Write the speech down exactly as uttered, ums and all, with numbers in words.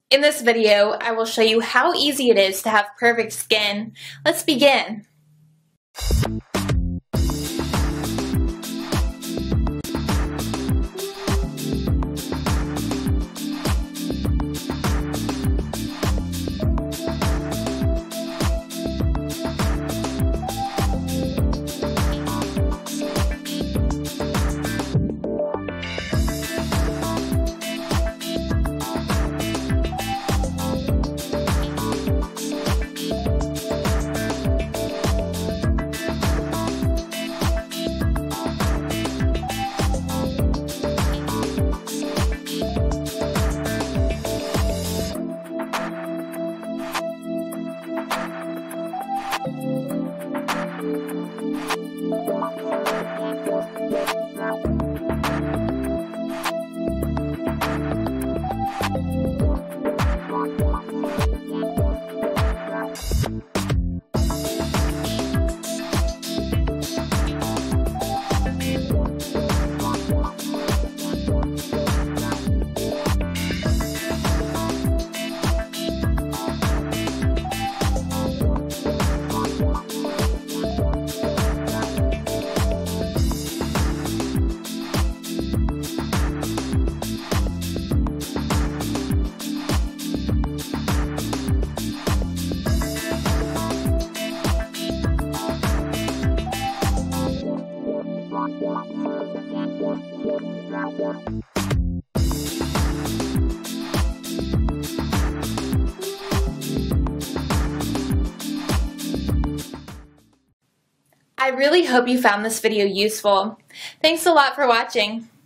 In this video, I will show you how easy it is to have perfect skin. Let's begin. I really hope you found this video useful. Thanks a lot for watching.